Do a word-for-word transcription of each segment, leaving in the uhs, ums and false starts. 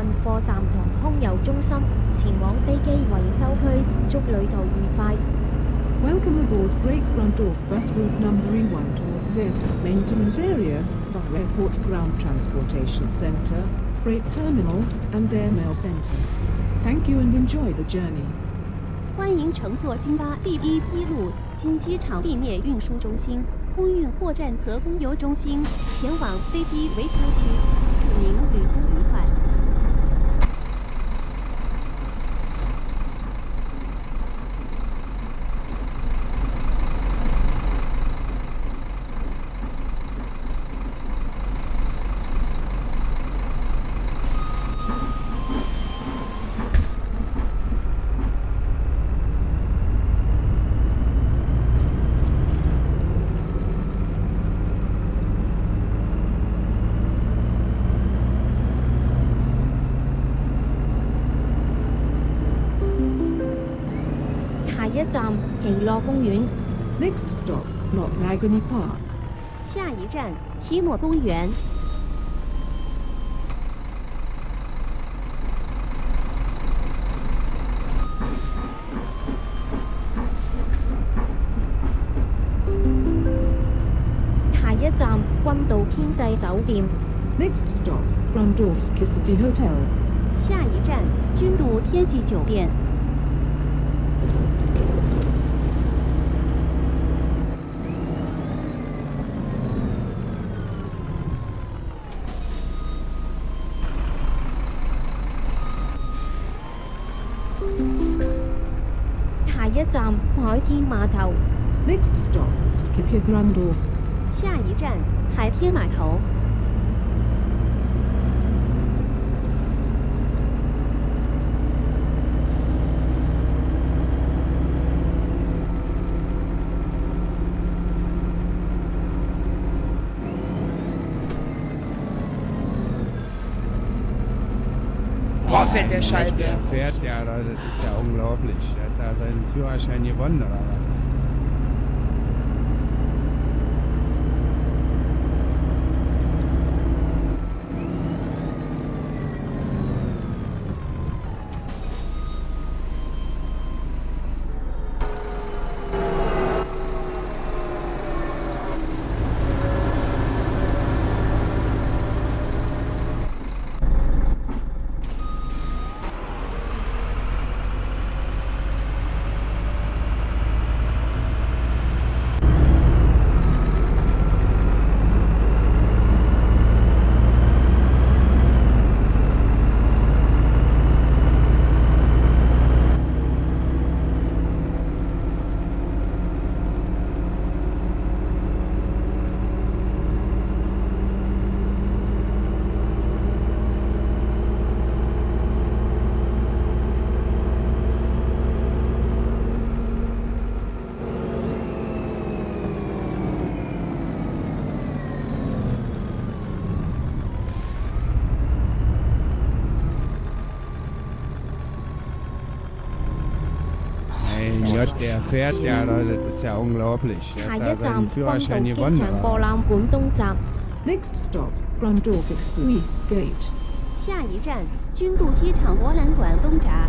运货站同空邮中心，前往飞机维修区。祝旅途愉快。 Welcome aboard Great Grundorf bus route numbering one towards Z maintenance area, via airport ground transportation center, freight terminal, and airmail center. Thank you and enjoy the journey. 欢迎乘坐军巴第一批路经机场地面运输中心、空运货站和公邮中心，前往飞机维修区。祝您旅途愉快。 下一站奇乐公园。 Next stop, Knocknagunny Park. 下一站期末公园。 下一站君渡天际酒店。 Next stop, Grundorfski City Hotel. 下一站君渡天际酒店。 下一站海天码头。 Next stop, Skipia Grundorf. 下一站海天码头。 Boah, fährt der Scheiße. Der fährt ja, das ist ja unglaublich. Der hat da seinen Führerschein gewonnen, oder was? Gott, der fährt ja, das ist ja unglaublich. Der 下 hat 一 da 站 seinen 君渡 Führerschein 机 gewonnen. 场博 oder? 览馆东站。 Next stop, Grundorf Express Gate. 下一站君渡机场博览馆东闸。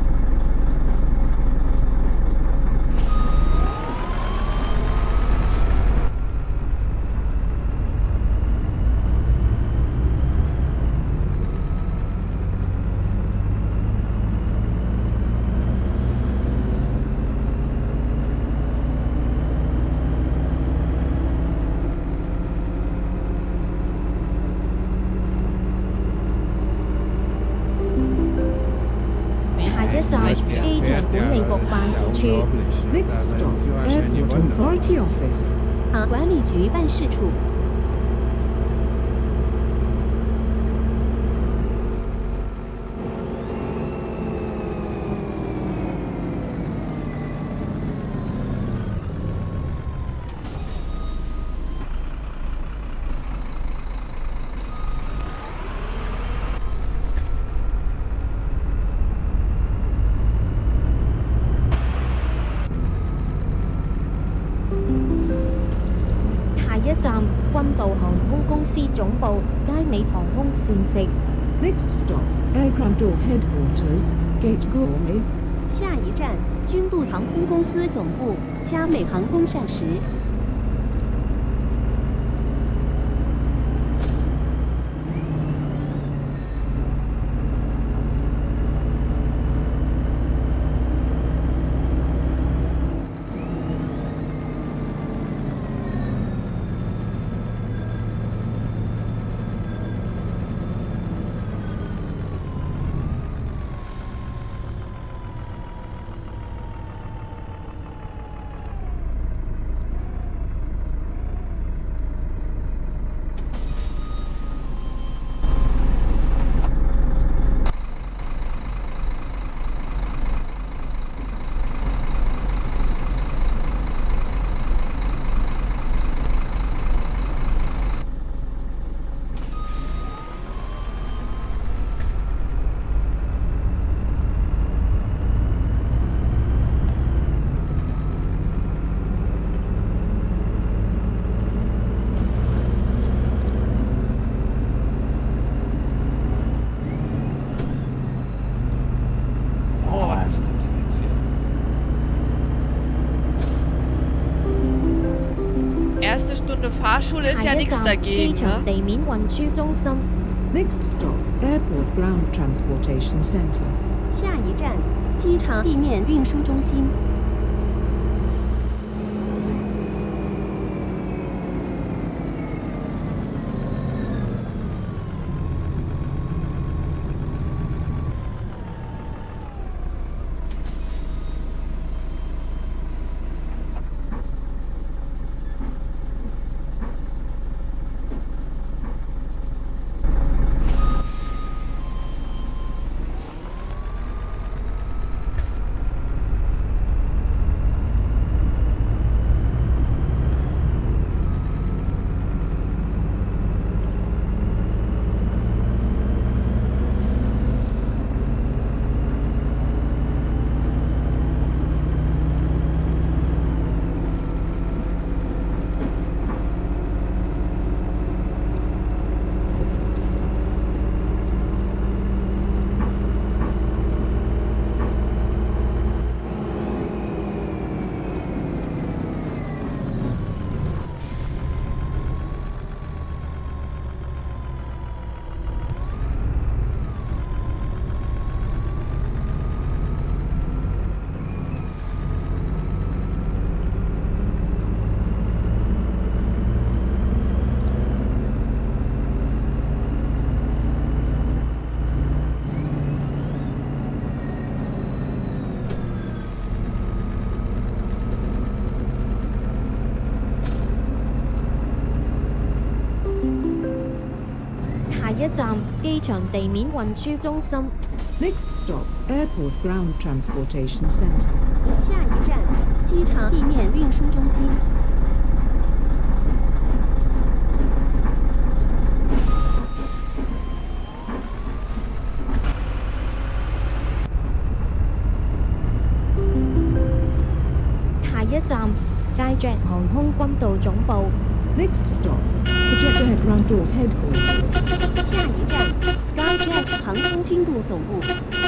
下一站機場管理局辦事處。 Next stop, Airport Authority Office. 啊，管理局办事处。 下一站君渡航空公司總部，佳美航空膳食。 Next stop, Air Grandorf Headquarters, Gate Gourmet. 下一站，君渡航空公司总部，嘉美航空膳食。 Erste Stunde Fahrschule ist ja 下一 nichts 站，機 dagegen, 場 ne? 地面運輸中心。 Next stop, Airport Ground Transportation Center. 下一站，机场地面运输中心。 下一站，機場地面運輸中心。 Next stop, Airport Ground Transportation Center. 下一站，机场地面运输中心。 下一站，Skyjet 航空軍導總部。 Next stop, Skyjet Air Grandorf Headquarters. 下一站，Skyjet 航空军部总部。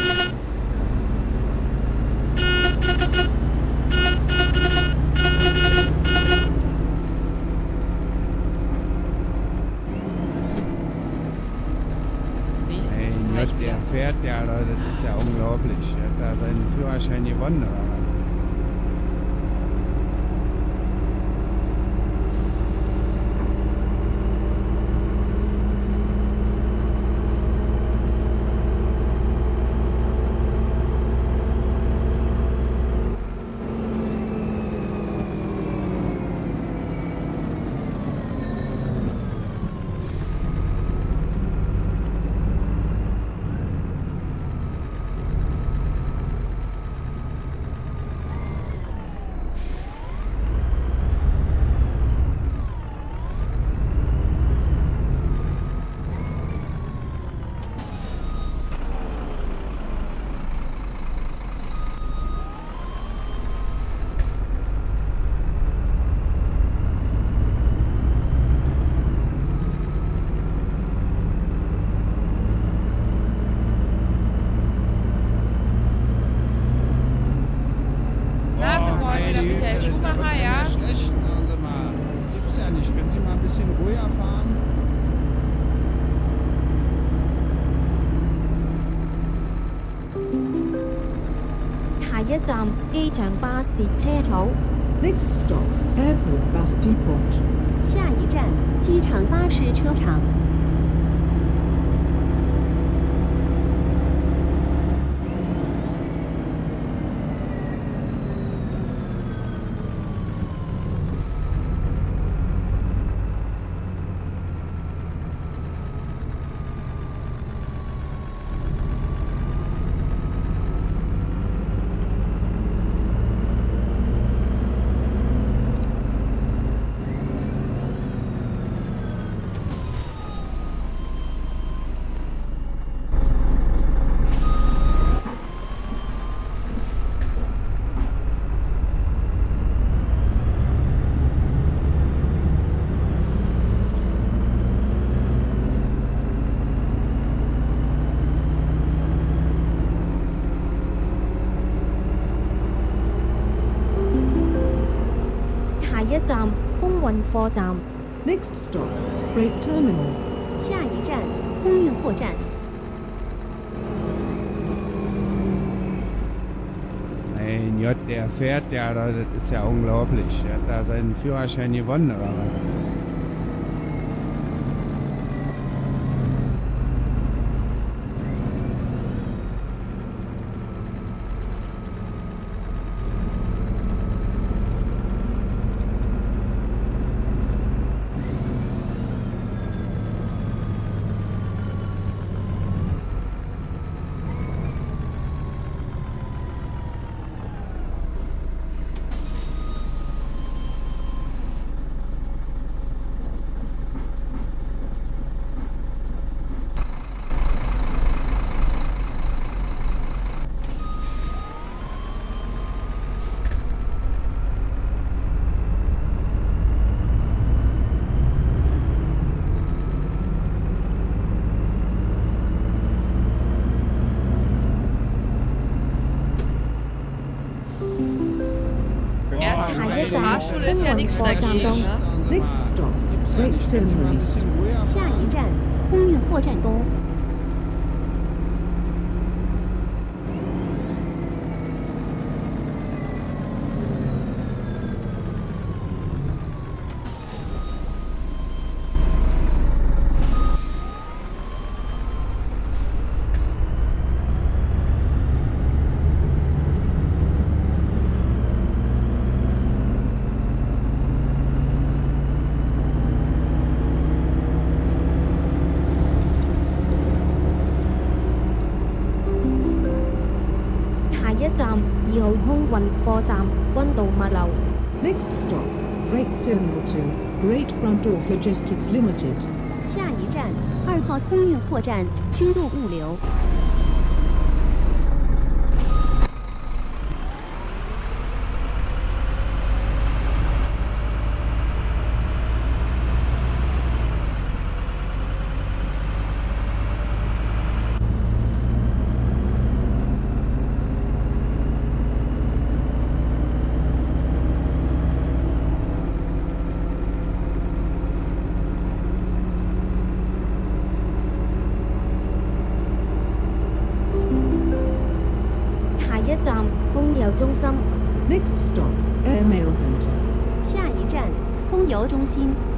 Ey, Gott, der fährt ja, Leute, das ist ja unglaublich. Der hat da seinen Führerschein gewonnen, oder was? bisschen ruhiger fahren. 下一站機場巴士車口。 Next stop, Airport Bus Depot. 下一站机场巴士车场。 下一站空運貨站。 Next stop, Freight Terminal. 下一站空运货站。 Mein Gott, der fährt ja, da, das ist ja unglaublich. Der hat da seinen Führerschein gewonnen, oder was? Erste 下一站 Fahrschule ist ja 空運 nichts 貨站 dagegen. 東。 Ne? Next stop, Freight Terminal East. 下一站空运货站东。 下一站二號空運貨站溫度物流。 Next stop, Freight Terminal two, Great Brandorf Logistics Limited. 下一站二号空运货站君度物流。 下一站空郵中心。 Next stop, Airmail Center. 下一站空邮中心。